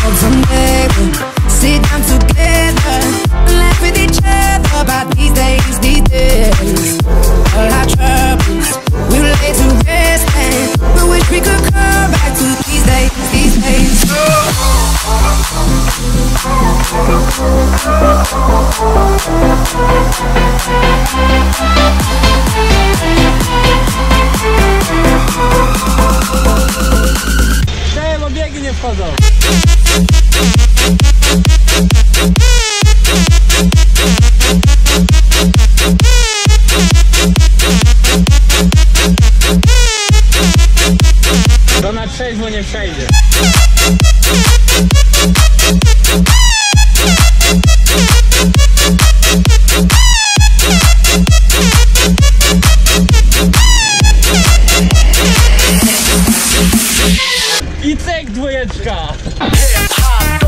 hope someday we'll sit down together and laugh with each other about these days, these days. All our troubles we lay to rest, and we wish we could come back to these days, these days. Bo biegi nie wchodzą. To na trzeźwo nie przejdzie. I cyk, dwójeczka.